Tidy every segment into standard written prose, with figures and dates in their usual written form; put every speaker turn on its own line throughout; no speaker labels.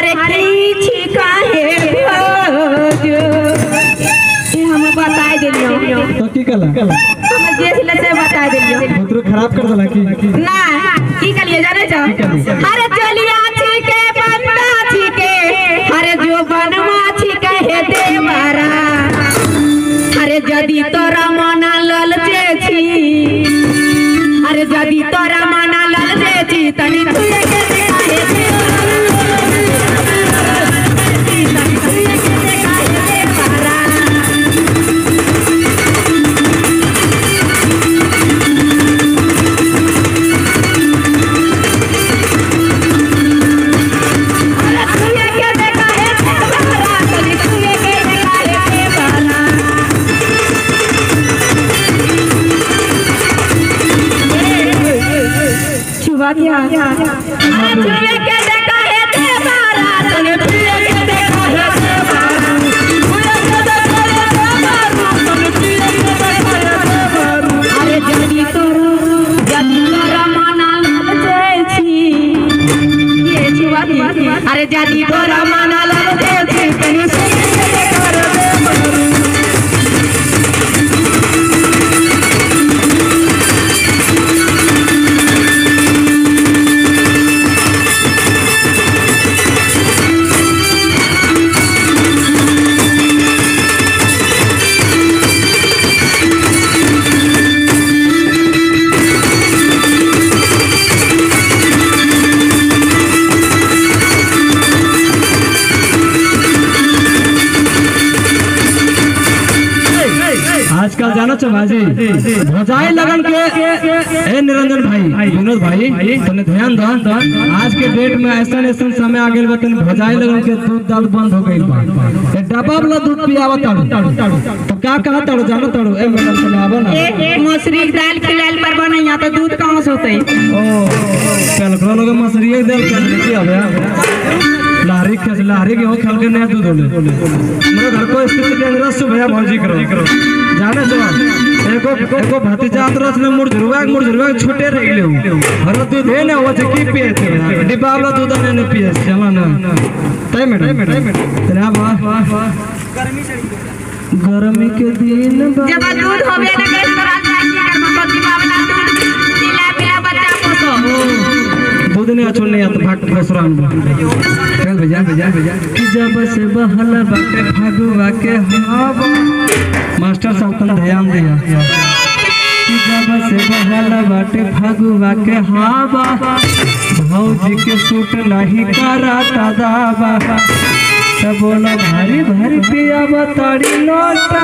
अरे की काहे भोजो ये हम बता देलियो
तो की कला
हम देख ले से बता देलियो
मतलब खराब कर देला की
ना की कलिए जाने छ अरे चलिया छी के बंदा छी के अरे जो बनवा छी कहे देवरा अरे जदी तोरा मना ललचे छी अरे जदी तोरा मना ललचे छी तनी तुए के काहे क्या छुए के देखा है देवरा तने छुए के देखा है देवरा छुए के देखा है देवरा तने छुए के देखा है देवरा अरे जदी तोरा मना ललचे छी ये छुआ अरे जदी तोरा मना ललचे छी तने छुए के देखा है देवरा
आजकल जानो छ बाजी भोजाई लगन के ए निरंजन भाई विनोद भाई तने ध्यान द आज के डेट में ऐसा समय आ गेल बतन भोजाई लगन के दूध दाल बंद हो गइल बा ए डब्बा वाला दूध पियावत तो का कहा ताड़ो जानो ताड़ो ए मैडम चले आबो ना
मसूरी की दाल खिलाल पर बनैया तो दूध कहां से होतै
ओ कल को लोग मसूरी के दाल के की आबे लारी के हो खल के नया दूध होले हमरा घर को स्थिति डेंजरस से भैया भौजी करो जाने छ एको भतीजा तरस में मुरझुरवा छोटे रह गेले हर दूध है ना वो जे की पिए थे डिब्बा वाला दूध ने पिए चलो ना तय मैडम तेरा वाह गर्मी के दिन
जब दूध होबे ना के तोरा चाहिए कर प्रतिभा वाला दूध पिला बच्चा पोसो
दूध ने छोड़ नहीं आता भाग फसरान चल भैया जब से बहला बाटे फागुआ के हवा मास्टर साहब तन ध्यान दिया जब से बहला बाटे फागुआ के हवा भौजी के सूट नहीं करता दावा तब बोला भारी पिया बताड़ी लोटा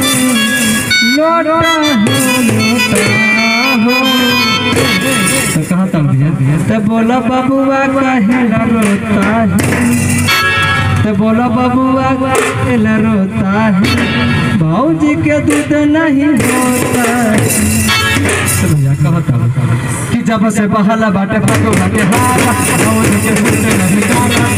हो तो कहा था तो बोला बबुआ कहेला रोता है तो बोला बबुआ कहेला रोता है भौजी के दूध नहीं होता तो भैया कहा था कि जब से बहला बाटे फागुआ के हाल भौजी के दूध नहीं होता